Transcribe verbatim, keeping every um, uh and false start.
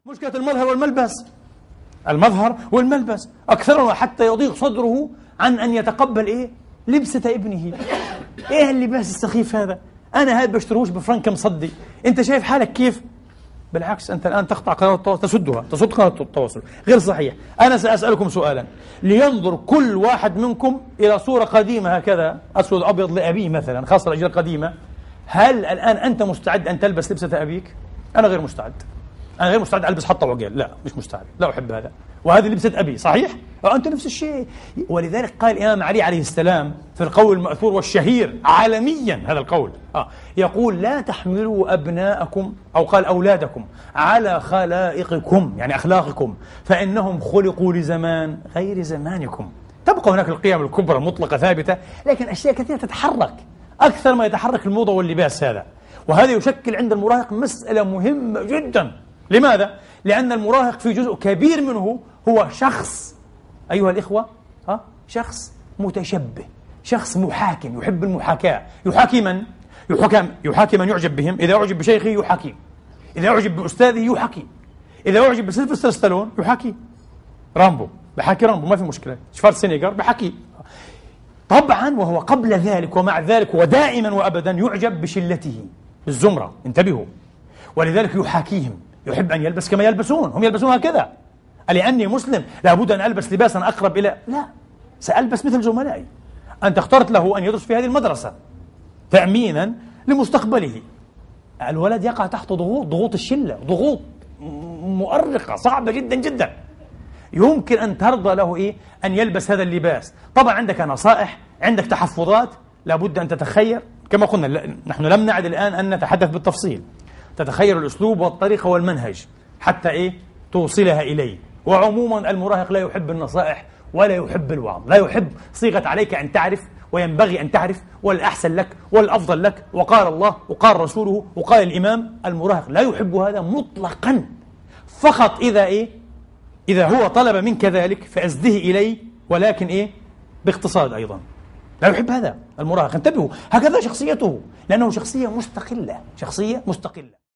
مشكلة المظهر والملبس، المظهر والملبس أكثرنا حتى يضيق صدره عن أن يتقبل إيه؟ لبسة ابنه. إيه اللباس السخيف هذا؟ أنا هذا بشتروش بفرنك مصدي. أنت شايف حالك كيف؟ بالعكس، أنت الآن تقطع قناة التواصل، تسدها، تسد قناة التواصل، غير صحيح. أنا سأسألكم سؤالا، لينظر كل واحد منكم إلى صورة قديمة هكذا أسود أبيض لأبيه مثلا، خاصة الأجيال القديمة. هل الآن أنت مستعد أن تلبس لبسة أبيك؟ أنا غير مستعد. أنا غير مستعد ألبس حتى وعقال، لا مش مستعد، لا أحب هذا. وهذه لبسة أبي، صحيح؟ أنت نفس الشيء. ولذلك قال الإمام علي عليه السلام في القول المأثور والشهير عالميا، هذا القول آه يقول: لا تحملوا أبناءكم، أو قال أولادكم، على خلائقكم، يعني أخلاقكم، فإنهم خلقوا لزمان غير زمانكم. تبقى هناك القيم الكبرى المطلقة ثابتة، لكن أشياء كثيرة تتحرك أكثر ما يتحرك الموضة واللباس هذا. وهذا يشكل عند المراهق مسألة مهمة جدا. لماذا؟ لأن المراهق في جزء كبير منه هو شخص، أيها الإخوة، ها؟ شخص متشبه، شخص محاكم، يحب المحاكاة. يحاكي من؟ يحاكي, يحاكي من يعجب بهم. إذا أعجب بشيخه يحاكي، إذا أعجب بأستاذه يحاكي، إذا أعجب بسيلفستر ستالون يحاكي، رامبو بحكي رامبو ما في مشكلة، شفارسنيغر بحكي. طبعا وهو قبل ذلك ومع ذلك ودائما وأبدا يعجب بشلته، بالزمرة، انتبهوا. ولذلك يحاكيهم، يحب أن يلبس كما يلبسون، هم يلبسون هكذا. لأني مسلم لابد أن ألبس لباسا أقرب إلى، لا، سألبس مثل زملائي. أنت اخترت له أن يدرس في هذه المدرسة تأمينا لمستقبله. الولد يقع تحت ضغوط، ضغوط الشلة، ضغوط مؤرقة صعبة جدا جدا. يمكن أن ترضى له إيه؟ أن يلبس هذا اللباس. طبعا عندك نصائح، عندك تحفظات، لابد أن تتخير كما قلنا. نحن لم نعد الآن أن نتحدث بالتفصيل، تتخير الأسلوب والطريقة والمنهج حتى إيه؟ توصلها إليه. وعموما المراهق لا يحب النصائح ولا يحب الوعظ، لا يحب صيغة عليك أن تعرف وينبغي أن تعرف والأحسن لك والأفضل لك وقال الله وقال رسوله وقال الإمام. المراهق لا يحب هذا مطلقا، فقط إذا إيه؟ إذا هو طلب منك ذلك فأسده إليه، ولكن إيه؟ باقتصاد أيضا. لا يحب هذا المراهق، انتبهوا، هكذا شخصيته، لأنه شخصية مستقلة، شخصية مستقلة.